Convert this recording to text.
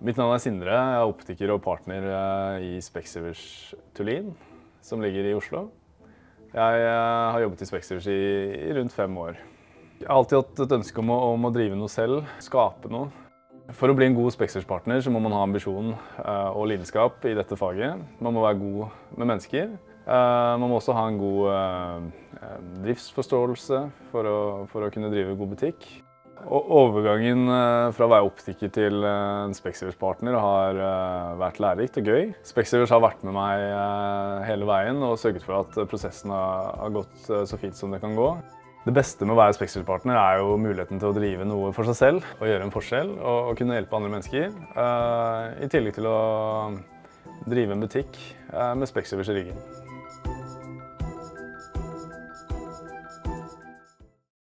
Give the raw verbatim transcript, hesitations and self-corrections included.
Mitt navn er Sindre, jeg er optiker og partner i Specsavers Tullin, som ligger i Oslo. Jeg har jobbet i Specsavers i, i rundt fem år. Jeg har alltid hatt et ønske om å, om å drive noe selv, skape noe. For å bli en god Specsavers-partner så må man ha ambisjon og lidenskap i dette faget. Man må være god med mennesker. Man må også ha en god driftsforståelse for å, for å kunne drive god butikk. Og overgangen fra å være optiker til en Specsavers-partner har vært lærerikt og gøy. Specsavers har vært med meg hele veien og sørget for at prosessen har gått så fint som det kan gå. Det beste med å være Specsavers-partner er jo muligheten til å drive noe for seg selv og gjøre en forskjell og kunne hjelpe andre mennesker. I tillegg til å drive en butikk med Specsavers i ryggen.